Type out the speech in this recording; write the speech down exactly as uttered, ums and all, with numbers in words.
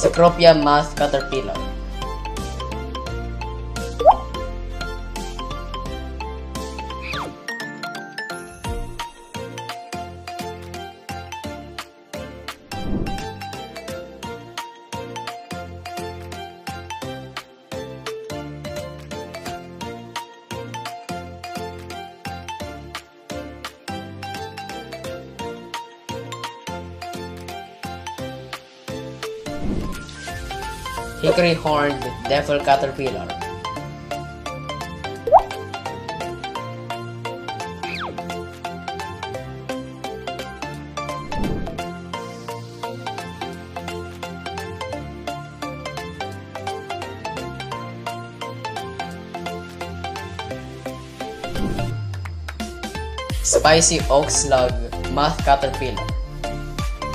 Cecropia Moth Caterpillar. Hickory horned devil caterpillar. Spicy oak slug moth caterpillar.